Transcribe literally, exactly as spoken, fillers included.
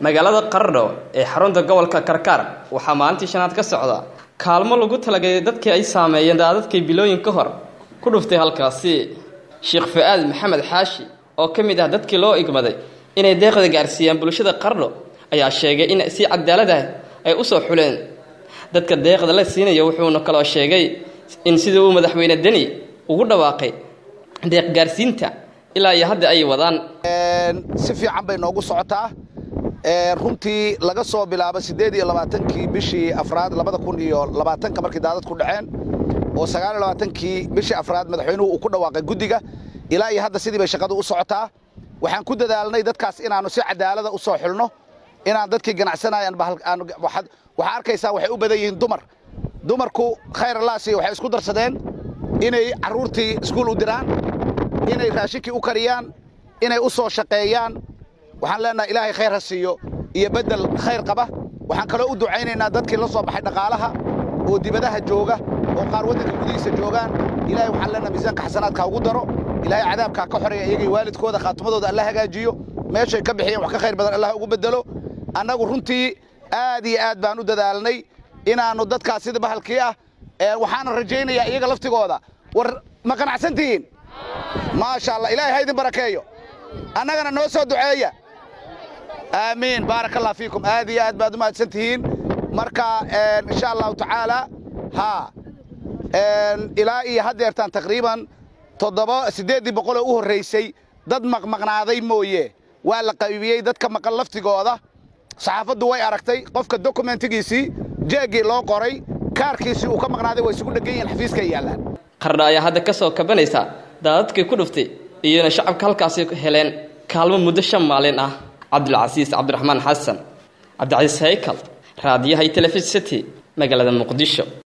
magaalada Qardho ee xarunta gobolka Karkar waxa maalintii shanaad ka socda kaalmo lagu talagalay dadkii ay saameeyeen daadadkii bilooyin ka hor ku dhuftay halkaasi Sheekh Fuaad Maxamed Xaashi oo kamid ah dadkii loo igmaday inay deeqda gaarsiiyaan bulshada Qardho ayaa sheegay in si cadaalad ah ay u soo xuleen dadka deeqda la siinayo wuxuuna kala sheegay in sidoo uu madaxweyne Deni ugu dhawaaqay deeq gaarsiinta ilaa iyo hadda ay wadaan si fiican bay noogu socotaa ee runtii laga soo bilaabo sideed iyo labaatan-kii bishii afraad labada kun iyo labaatan ka markii daadad ku dhaceen oo sagaal iyo labaatan-kii bishii afraad madaxweynuhu uu ku dhawaaqay gudiga ilaa iyo hadda sidii bay shaqadu u socotaa waxaan ku dadaalnay dadkaas inaanu si cadaalad ah u soo xulno inaan dadkii ganacsanayaan waxa arkaysaa waxay u badan yihiin dumar dumarku khayr Allah si waxay isku darsadeen inay caruurtii iskuul u diraan inay raashinkii u kariyaan inay u soo shaqeeyaan waxaan leenahay ilaahay khayr ha siiyo iyo bedel khayr qaba waxaan kale u duceynaynaa dadkii la soo baxay dhaqaalaha oo dibadaha jooga oo qaar wadanka gudihiisa joogaan ilaahay waxaan leenahay miisaanka xasanaadka ugu daro ilaahay cadaabka ka xoreeya iyaga waalidkooda khaatimadooda Allah hagaajiyo meeshay ka bixiyeen wax ka khayr badan Allah ugu bedelo annagu runtii aad iyo aad baan u dadaalnay inaanu dadkaas sida bahalkii ah ee waxaan rajaynayaa iyaga laftigooda war ma qanacsantiin ma sha Allah ilaahay haydin barakeeyo annagana noo soo duceeya آمين بارك الله فيكم هذه آد بعد ما تسنتين مركا إن شاء الله تعالى ها إلى إيه هديرتان تقريبا تضبا سديدي بقوله أوه الرئيسي ضد مق مقناعي مويه ولا قوية ضد كم قلفتي جوده صحافة دواي أركتي قفك الدوكومنت جيسي جاجي لو قري كاركيسي وكم مقناعي ويسكون لجين الحفيز كيالا قرر يا هذا كسو كبنيسا دادتك كلفتي إيه شعب كالكاسي هلين كالم مدشم مالين آه عبد العزيز عبد الرحمن حسن عبد العزيز هيكل راديو هاي تلفزيون سيتي مقالة مقدشو.